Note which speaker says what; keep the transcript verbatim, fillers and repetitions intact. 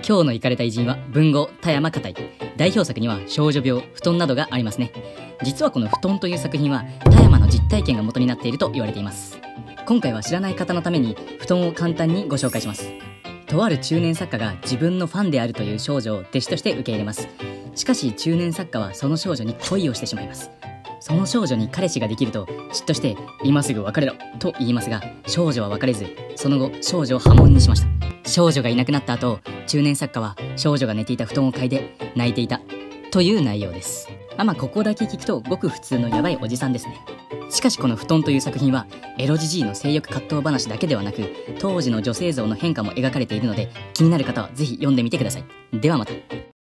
Speaker 1: 今日のイカれた偉人は文豪田山花袋。代表作には少女病、布団などがありますね。実はこの布団という作品は田山の実体験が元になっていると言われています。今回は知らない方のために布団を簡単にご紹介します。とある中年作家が自分のファンであるという少女を弟子として受け入れます。しかし中年作家はその少女に恋をしてしまいます。その少女に彼氏ができると嫉妬して今すぐ別れろと言いますが、少女は別れず、その後少女を破門にしました。少女がいなくなった後、中年作家は少女が寝ていた布団を嗅いで泣いていたという内容です。あまあここだけ聞くとごく普通のヤバいおじさんですね。しかしこの布団という作品はエロじじいの性欲葛藤話だけではなく、当時の女性像の変化も描かれているので、気になる方はぜひ読んでみてください。ではまた。